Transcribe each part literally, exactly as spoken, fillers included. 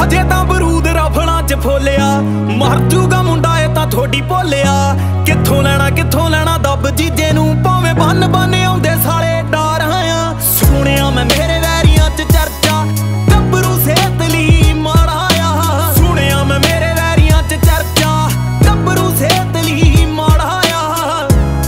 ਅਜੇ ਤਾਂ ਬਰੂਦ ਰਫਲਾਂ ਚ ਫੋਲਿਆ, ਮਰ ਜੂਗਾ ਮੁੰਡਾ ਇਹ ਤਾਂ ਥੋੜੀ ਭੋਲਿਆ। ਕਿੱਥੋਂ ਲੈਣਾ ਕਿੱਥੋਂ ਲੈਣਾ ਦੱਬ ਜੀਜੇ ਨੂੰ, ਭਾਵੇਂ ਬੰਨ ਬੰਨ ਆਉਂਦੇ ਸਾਲੇ ਡਾਰ ਆ। ਸੁਣਿਆ ਮੈਂ ਮੇਰੇ ਵੈਰੀਆਂ ਚ ਚਰਚਾ, ਗੱਭਰੂ ਸਿਹਤ ਲਈ ਮਾੜਾ ਆ। ਸੁਣਿਆ ਮੈਂ ਮੇਰੇ ਵੈਰੀਆਂ ਚ ਚਰਚਾ, ਗੱਭਰੂ ਸਿਹਤ ਲਈ ਮਾੜਾ ਆ।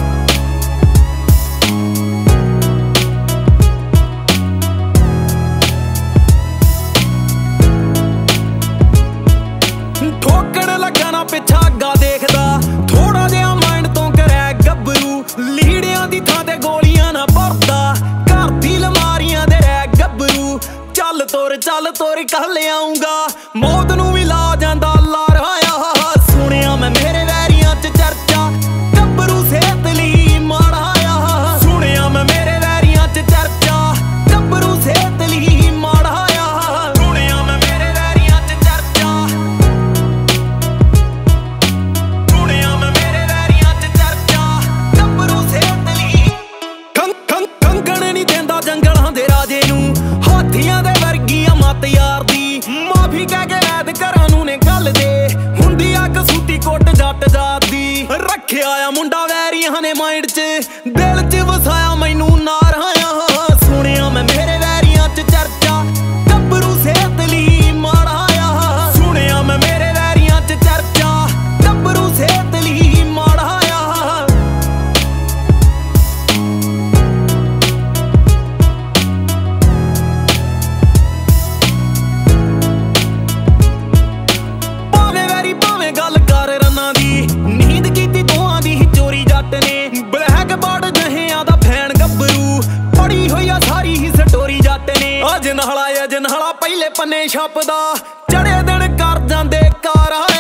ਠੋਕਣ ਲੱਗਾ ਨਾ ਪਿੱਛਾ ਅੱਗਾ ਦੇਖਦਾ, ਥੋੜਾ ਜਿਹਾ ਮਾਈਂਡ ਤੋਂ ਕਰਿਆ ਗੱਭਰੂ। ਲੀੜਿਆਂ ਦੀ ਥਾਂ ਤੇ ਗੋਲੀਆਂ ਨਾ ਭਰਦਾ, ਘਰ ਦੀ ਲਮਾਰੀਆਂ ਦੇ ਰਹਿ ਗੱਭਰੂ। ਚੱਲ ਤੋਰ ਚੱਲ ਤੋਰ ਕੱਲ ਆਉਂਗਾ, ਮੌਤ ਨੂੰ ਵੀ ਲਾ ਜਾਂਦਾ ਲਾਰਾ ਆ। ਸੁਣਿਆ ਮੈਂ ਮੇਰੇ ਵੈਰੀਆਂ ਚ ਚਰਚਾ, ਗੱਭਰੂ ਸਿਹਤ ਲਈ ਮਾੜਾ ਆ। ਸੁਣਿਆ ਮੈਂ ਮੇਰੇ ਵੈਰੀਆਂ ਚ ਚਰਚਾ, ਗੱਭਰੂ ਸਿਹਤ ਲਈ ਮਾੜਾ ਆ। ਸੁਣਿਆ ਮੈਂ ਮੇਰੇ ਵੈਰੀਆਂ ਚ ਚਰਚਾ, ਸੁਣਿਆ ਮੈਂ ਮੇਰੇ ਵੈਰੀਆਂ ਚ ਚਰਚਾ, ਗੱਭਰੂ ਸਿਹਤ ਲਈ। ਖੰ ਖੰ ਖੰਗਣ ਨਹੀਂ ਦਿੰਦਾ ਜੰਗਲਾਂ ਦੇ ਰਾਜੇ ਨੂੰ, ਹਾਥੀਆਂ ਦੇ ਵਰਗੀਆਂ ਮੱਤ ਯਾਰ ਦੀ। ਮਾਫੀ ਕਹਿ ਕੇ ਐਦ ਘਰਾਂ ਨੂੰ ਨੇ ਗੱਲ ਦੇ, ਹੁੰਦੀ ਆ ਕਸੂਤੀ ਕੋਟ ਜੱਟ ਜਾਤ ਦੀ। ਰੱਖਿਆ ਆ ਮੁੰਡਾ ਵੈਰੀਆਂ ਨੇ ਮਾਈਂਡ ਚ, ਦਿਲ ਚ ਵਸਾਇਆ ਮੈਨੂੰ ਨਾਰਾਂ ਆ। ਸੁਣਿਆ ਮੈਂ ਮੇਰੇ ਵੈਰੀਆਂ ਚ ਚਰਚਾ, ਗੱਭਰੂ ਸਿਹਤ ਲਈ ਮਾੜਾ ਆ। ਸੁਣਿਆ ਮੈਂ ਮੇਰੇ ਵੈਰੀਆਂ ਚ ਚਰਚਾ, ਗੱਭਰੂ ਸਿਹਤ ਲਈ ਮਾੜਾ ਆ। ਭਾਵੇਂ ਵੈਰੀ ਭਾਵੇਂ ਗੱਲ ਕਰ ਰੰਨਾਂ ਦੀ, ਨੀਂਦ ਕੀਤੀ ਦੋਹਾਂ ਦੀ ਹੀ ਚੋਰੀ ਜੱਟ ਨੇ। ਬਲੈਕ ਬੋਰਡ ਜਹਿਆਂ ਦਾ ਫੈਨ ਗੱਭਰੂ, ਪੜੀ ਹੋਈ ਆ ਸਾਰੀ ਹੀ ਸਟੋਰੀ ਜੱਟ ਨੇ। ਅਜਨਾਲਾ ਅਜਨਾਲਾ ਪਹਿਲੇ ਪੰਨੇ ਛਪਦਾ, ਚੜੇ ਦਿਨ ਕਰ ਜਾਂਦੇ ਕਾਰਾ।